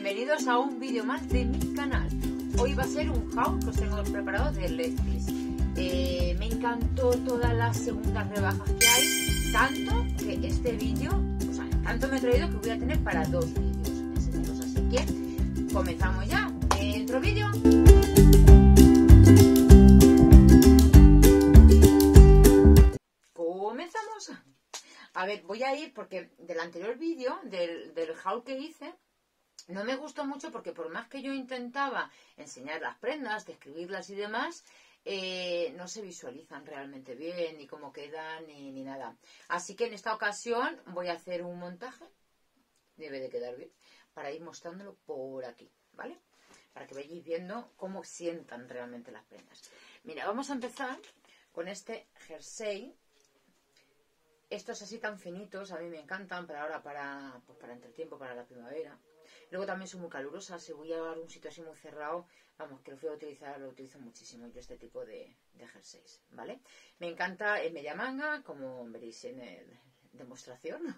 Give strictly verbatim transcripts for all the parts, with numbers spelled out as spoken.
bienvenidos a un vídeo más de mi canal. Hoy va a ser un haul que os tengo preparados de Lefties. Eh, me encantó todas las segundas rebajas que hay, tanto que este vídeo, o sea, tanto me he traído que voy a tener para dos vídeos enseñaros. Así que comenzamos ya. Dentro vídeo. Comenzamos. A ver, voy a ir porque del anterior vídeo, del, del haul que hice, no me gustó mucho porque por más que yo intentaba enseñar las prendas, describirlas y demás, eh, no se visualizan realmente bien, ni cómo quedan, ni, ni nada. Así que en esta ocasión voy a hacer un montaje, debe de quedar bien, para ir mostrándolo por aquí, ¿vale? Para que vayáis viendo cómo sientan realmente las prendas. Mira, vamos a empezar con este jersey. Estos así tan finitos, a mí me encantan para ahora, para, pues para entretiempo, para la primavera. Luego también son muy calurosas, si voy a llevar un sitio así muy cerrado, vamos, que lo fui a utilizar, lo utilizo muchísimo yo este tipo de, de jerseys, ¿vale? Me encanta en media manga, como veréis en el demostración.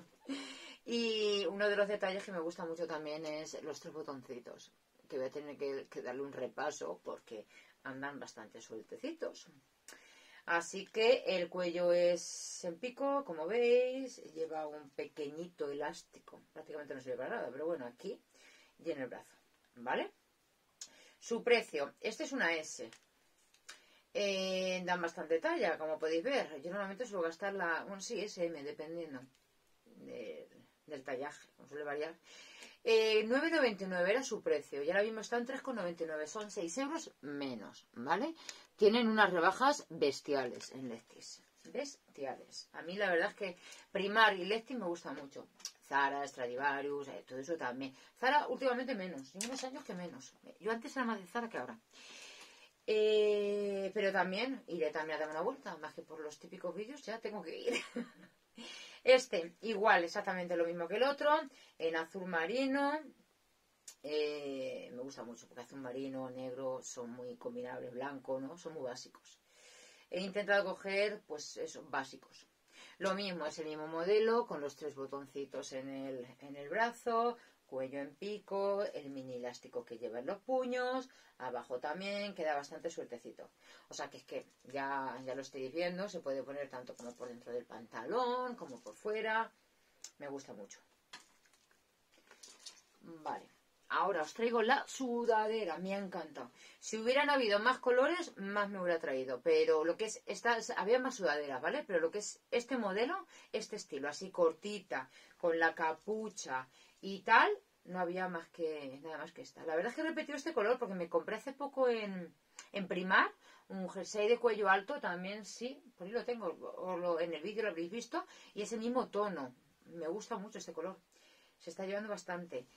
Y uno de los detalles que me gusta mucho también es los tres botoncitos, que voy a tener que, que darle un repaso porque andan bastante sueltecitos. Así que el cuello es en pico, como veis, lleva un pequeñito elástico, prácticamente no sirve para nada, pero bueno, aquí y en el brazo, ¿vale? Su precio, este es una S, eh, dan bastante talla, como podéis ver, yo normalmente suelo gastar la, bueno, sí, S M, dependiendo de, del tallaje, como suele variar. Eh, nueve noventa y nueve era su precio y ahora mismo está en tres noventa y nueve, son seis euros menos, ¿vale? Tienen unas rebajas bestiales en Lefties, bestiales. A mí la verdad es que Primark y Lefties me gusta mucho. Zara, Stradivarius, eh, todo eso también. Zara últimamente menos, y unos años que menos. Yo antes era más de Zara que ahora. Eh, pero también iré también a dar una vuelta, más que por los típicos vídeos ya tengo que ir. Este, igual, exactamente lo mismo que el otro, en azul marino, eh, me gusta mucho porque azul marino, negro, son muy combinables, blanco, ¿no? Son muy básicos. He intentado coger, pues eso, básicos. Lo mismo, es el mismo modelo, con los tres botoncitos en el, en el brazo, cuello en pico, el mini elástico que lleva en los puños, abajo también, queda bastante sueltecito. O sea que es que ya, ya lo estáis viendo, se puede poner tanto como por dentro del pantalón, como por fuera. Me gusta mucho. Vale, ahora os traigo la sudadera, me ha encantado. Si hubieran habido más colores, más me hubiera traído, pero lo que es, estas, había más sudaderas, ¿vale? Pero lo que es este modelo, este estilo, así cortita, con la capucha y tal, no había más que nada más que esta. La verdad es que he repetido este color porque me compré hace poco en, en Primark un jersey de cuello alto también, sí, por ahí lo tengo, o lo, en el vídeo lo habréis visto, y es el mismo tono. Me gusta mucho este color, se está llevando bastante.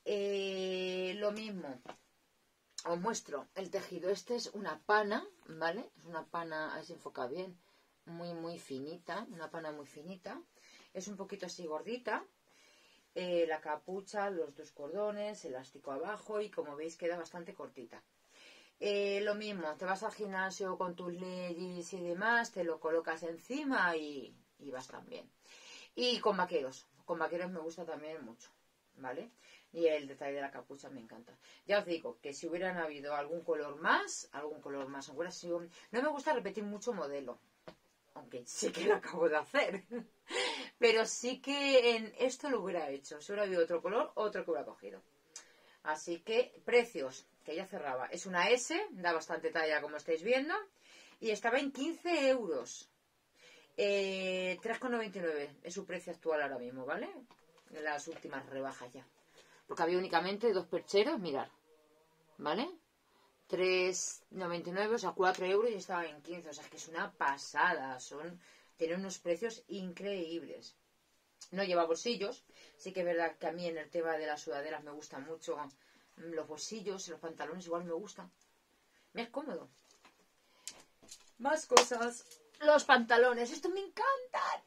Eh, lo mismo, os muestro el tejido. Este es una pana, ¿vale? Es una pana, a ver si enfoca bien, muy muy finita, una pana muy finita, es un poquito así gordita. Eh, la capucha, los dos cordones, elástico abajo y como veis queda bastante cortita. Eh, lo mismo, te vas al gimnasio con tus leggings y demás, te lo colocas encima y, y vas también. Y con vaqueros, con vaqueros me gusta también mucho, ¿vale? Y el detalle de la capucha me encanta. Ya os digo que si hubieran habido algún color más, algún color más, hubiera sido... No me gusta repetir mucho modelo, aunque sí que lo acabo de hacer. Pero sí que en esto lo hubiera hecho. Si hubiera habido otro color, otro que hubiera cogido. Así que, precios, que ya cerraba. Es una S, da bastante talla como estáis viendo. Y estaba en quince euros. Eh, tres noventa y nueve es su precio actual ahora mismo, ¿vale? En las últimas rebajas ya. Porque había únicamente dos percheros, mirad. ¿Vale? tres noventa y nueve, o sea, cuatro euros y estaba en quince. O sea, es que es una pasada. Son... Tienen unos precios increíbles. No lleva bolsillos. Sí que es verdad que a mí en el tema de las sudaderas me gustan mucho los bolsillos. Los pantalones igual me gustan. Me es cómodo. Más cosas. Los pantalones. Estos me encantan.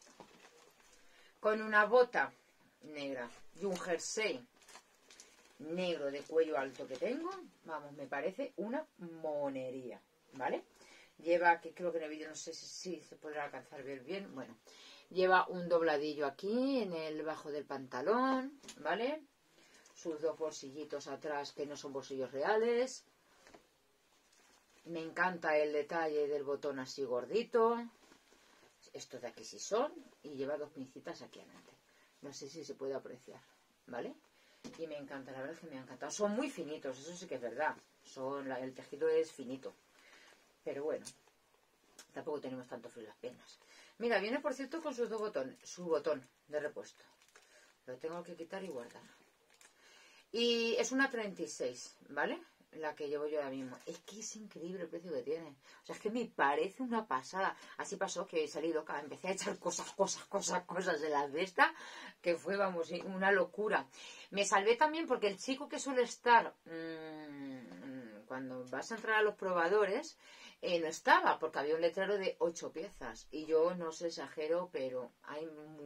Con una bota negra y un jersey negro de cuello alto que tengo. Vamos, me parece una monería. ¿Vale? Lleva, que creo que en el vídeo no sé si, si se podrá alcanzar a ver bien, bueno, lleva un dobladillo aquí en el bajo del pantalón, ¿vale? sus dos bolsillitos atrás que no son bolsillos reales. Me encanta el detalle del botón así gordito. Estos de aquí sí son. Y lleva dos pincitas aquí adelante. No sé si se puede apreciar, ¿vale? Y me encanta, la verdad es que me ha encantado. Son muy finitos, eso sí que es verdad. Son, la, el tejido es finito. Pero bueno, tampoco tenemos tanto frío en las piernas. Mira, viene por cierto con sus dos botones, su botón de repuesto. Lo tengo que quitar y guardar. Y es una treinta y seis, ¿vale? La que llevo yo ahora mismo. Es que es increíble el precio que tiene. O sea, es que me parece una pasada. Así pasó que salí loca. Empecé a echar cosas, cosas, cosas, cosas de las de esta. Que fue, vamos, una locura. Me salvé también porque el chico que suele estar mmm, cuando vas a entrar a los probadores, eh, no estaba. Porque había un letrero de ocho piezas. Y yo no sé, exagero, pero hay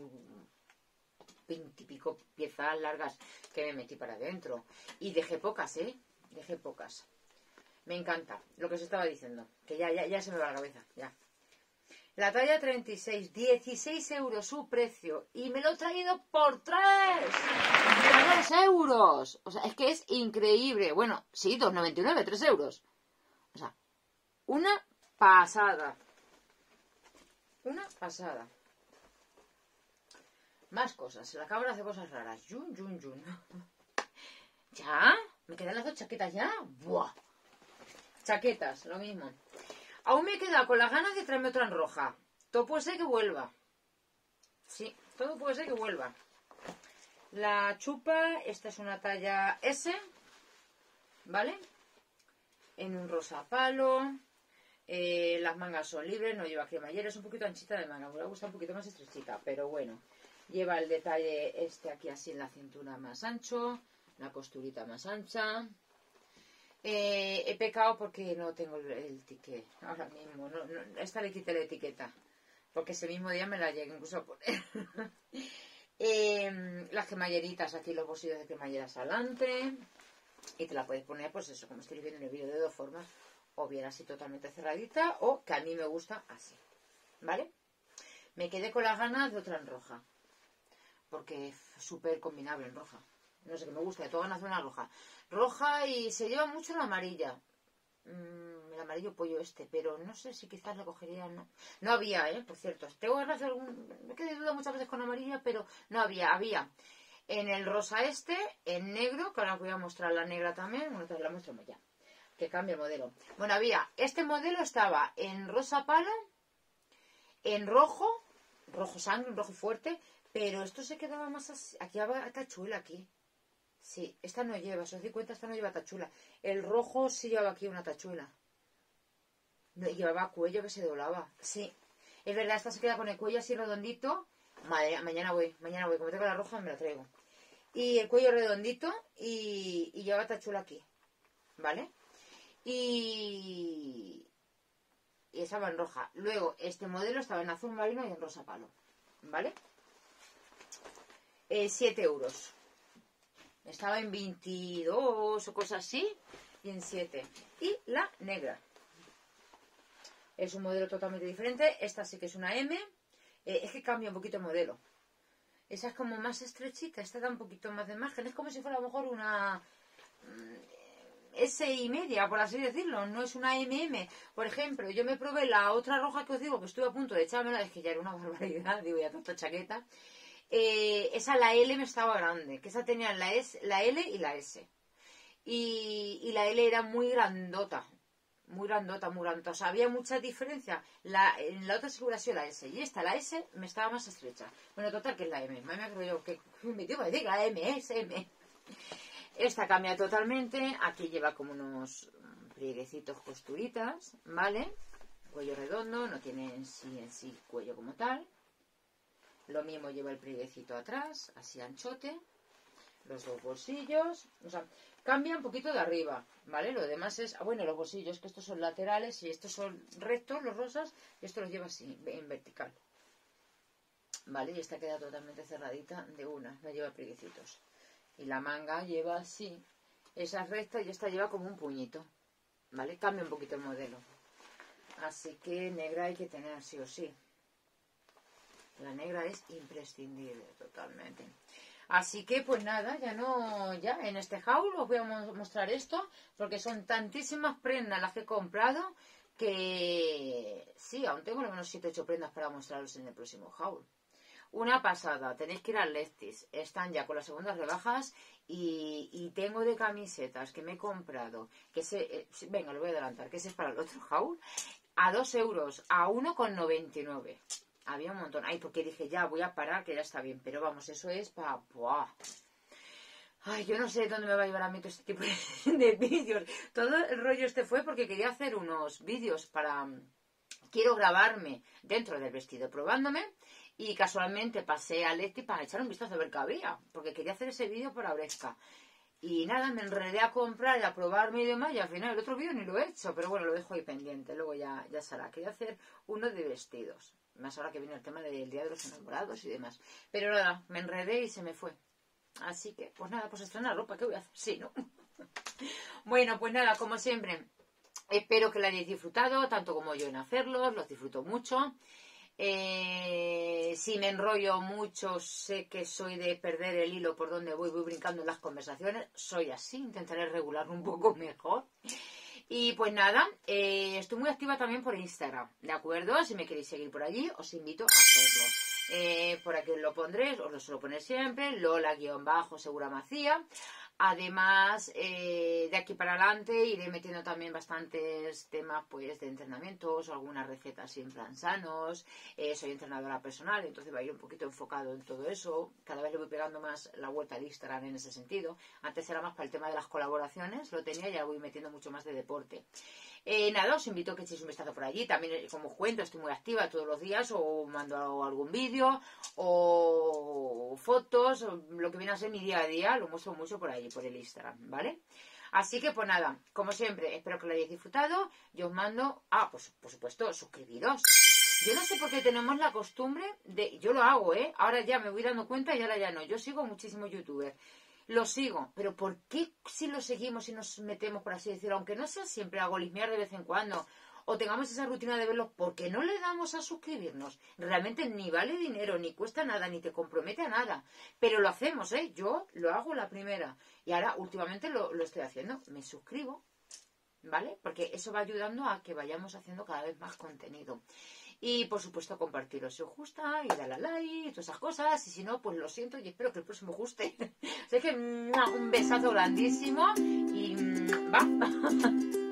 veintipico piezas largas que me metí para adentro. Y dejé pocas, ¿eh? Dejé pocas. Me encanta lo que os estaba diciendo. Que ya, ya, ya se me va la cabeza. Ya. La talla treinta y seis. dieciséis euros su precio. Y me lo he traído por tres. tres euros. O sea, es que es increíble. Bueno, sí, dos noventa y nueve. tres euros. O sea, una pasada. Una pasada. Más cosas. La cámara hace cosas raras. Yun, yun, yun. ¿Ya? ¿Me quedan las dos chaquetas ya? ¡Buah! Chaquetas, lo mismo. Aún me he quedado con las ganas de traerme otra en roja. Todo puede ser que vuelva. Sí, todo puede ser que vuelva. La chupa, esta es una talla S, ¿vale? En un rosa palo. Eh, las mangas son libres, no lleva cremallera. Es un poquito anchita de manga, me gusta un poquito más estrechita, pero bueno. Lleva el detalle este aquí así en la cintura más ancho. La costurita más ancha. Eh, he pecado porque no tengo el, el ticket ahora mismo. No, no, esta le quité la etiqueta. Porque ese mismo día me la llegué incluso a poner. eh, las cremalleritas, aquí los bolsillos de cremalleras adelante. Y te la puedes poner, pues eso, como estoy viendo en el vídeo, de dos formas. O bien así totalmente cerradita, o que a mí me gusta así. ¿Vale? Me quedé con las ganas de otra en roja. Porque es súper combinable en roja. No sé, que me gusta, de todas ganas de una roja. Roja y se lleva mucho la amarilla. Mm, el amarillo pollo este, pero no sé si quizás la cogería, no. No había, ¿eh? Por cierto. Tengo ganas de algún... Me quedé duda muchas veces con amarilla, pero no había. Había en el rosa este, en negro, que ahora os voy a mostrar la negra también. Bueno, te la muestro ya. Que cambia el modelo. Bueno, había... Este modelo estaba en rosa palo, en rojo, rojo sangre, rojo fuerte, pero esto se quedaba más así. Aquí había tachuela, aquí. Sí, esta no lleva, si os di cuenta, esta no lleva tachuela. El rojo sí llevaba aquí una tachuela. No, llevaba cuello que se doblaba. Sí, es verdad, esta se queda con el cuello así redondito. Madre, mañana voy, mañana voy. Como tengo la roja, me la traigo. Y el cuello redondito y, y lleva tachuela aquí. ¿Vale? Y, y estaba en roja. Luego, este modelo estaba en azul marino y en rosa palo. ¿Vale? Eh, siete euros. Estaba en veintidós o cosas así. Y en siete. Y la negra. Es un modelo totalmente diferente. Esta sí que es una M. Eh, es que cambia un poquito el modelo. Esa es como más estrechita. Esta da un poquito más de margen. Es como si fuera a lo mejor una S y media, por así decirlo. No es una M M. Por ejemplo, yo me probé la otra roja que os digo, que estuve a punto de echármela. Es que ya era una barbaridad. Digo, ya tanta chaqueta. Eh, esa, la L me estaba grande. Que esa tenía la, S, la L y la S. Y, y la L era muy grandota. Muy grandota, muy grandota. O sea, había mucha diferencia. La, en la otra segura ha sido la S. Y esta, la S, me estaba más estrecha. Bueno, total, que es la M. Me acuerdo yo que me digo, decir la M, es M. Esta cambia totalmente. Aquí lleva como unos plieguecitos, costuritas, ¿vale? Cuello redondo, no tiene en sí, en sí cuello como tal. Lo mismo lleva el plieguecito atrás, así anchote. Los dos bolsillos. O sea, cambia un poquito de arriba, ¿vale? Lo demás es... Ah, bueno, los bolsillos, que estos son laterales y estos son rectos, los rosas. Y esto los lleva así, en vertical. ¿Vale? Y esta queda totalmente cerradita de una. No lleva plieguecitos. Y la manga lleva así. Esa es recta y esta lleva como un puñito. ¿Vale? Cambia un poquito el modelo. Así que negra hay que tener sí o sí. La negra es imprescindible totalmente. Así que pues nada, ya no, ya en este haul os voy a mostrar esto, porque son tantísimas prendas las que he comprado que sí, aún tengo al menos siete ocho prendas para mostraros en el próximo haul. Una pasada, tenéis que ir al Lefties, están ya con las segundas rebajas y, y tengo de camisetas que me he comprado, que se, eh, venga, lo voy a adelantar, que ese es para el otro haul, a dos euros, a uno con noventa y nueve. Había un montón. Ay, porque dije, ya, voy a parar, que ya está bien. Pero vamos, eso es para... Ay, yo no sé dónde me va a llevar a mí todo este tipo de, de vídeos. Todo el rollo este fue porque quería hacer unos vídeos para... Quiero grabarme dentro del vestido probándome. Y casualmente pasé a Leti para echar un vistazo a ver qué había. Porque quería hacer ese vídeo para Bresca. Y nada, me enredé a comprar y a probarme y demás. Y al final el otro vídeo ni lo he hecho. Pero bueno, lo dejo ahí pendiente. Luego ya, ya será. Quería hacer uno de vestidos. Más ahora que viene el tema del Día de los Enamorados y demás. Pero nada, me enredé y se me fue. Así que, pues nada, pues estrenar ropa. ¿Qué voy a hacer? Sí, ¿no? Bueno, pues nada, como siempre, espero que la hayáis disfrutado, tanto como yo en hacerlos. Los disfruto mucho. Eh, si me enrollo mucho, sé que soy de perder el hilo por donde voy, voy brincando en las conversaciones. Soy así, intentaré regularlo un poco mejor. Y pues nada, eh, estoy muy activa también por Instagram, ¿de acuerdo? Si me queréis seguir por allí, os invito a hacerlo. Eh, por aquí os lo pondré, os lo suelo poner siempre, Lola-Segura Macía. Además, eh, de aquí para adelante iré metiendo también bastantes temas pues de entrenamientos, algunas recetas así en plan sanos. Eh, soy entrenadora personal, entonces va a ir un poquito enfocado en todo eso. Cada vez le voy pegando más la vuelta al Instagram en ese sentido. Antes era más para el tema de las colaboraciones, lo tenía, ya voy metiendo mucho más de deporte. Eh, nada, os invito a que echéis un vistazo por allí. También, como os cuento, estoy muy activa todos los días, o mando algún vídeo, o fotos, o lo que viene a ser mi día a día, lo muestro mucho por allí, por el Instagram, ¿vale? Así que, pues nada, como siempre, espero que lo hayáis disfrutado. Yo os mando, ah, pues por supuesto, suscribiros. Yo no sé por qué tenemos la costumbre de, yo lo hago, ¿eh? Ahora ya me voy dando cuenta y ahora ya no. Yo sigo muchísimos youtubers. Lo sigo, pero ¿por qué si lo seguimos y nos metemos, por así decirlo, aunque no sea siempre a golismear de vez en cuando, o tengamos esa rutina de verlos, ¿por qué no le damos a suscribirnos? Realmente ni vale dinero, ni cuesta nada, ni te compromete a nada, pero lo hacemos, ¿eh? Yo lo hago la primera, y ahora últimamente lo, lo estoy haciendo, me suscribo, ¿vale? Porque eso va ayudando a que vayamos haciendo cada vez más contenido. Y por supuesto compartirlo si os gusta y darle a like y todas esas cosas. Y si no, pues lo siento y espero que el próximo os guste. Así que un besazo grandísimo y va.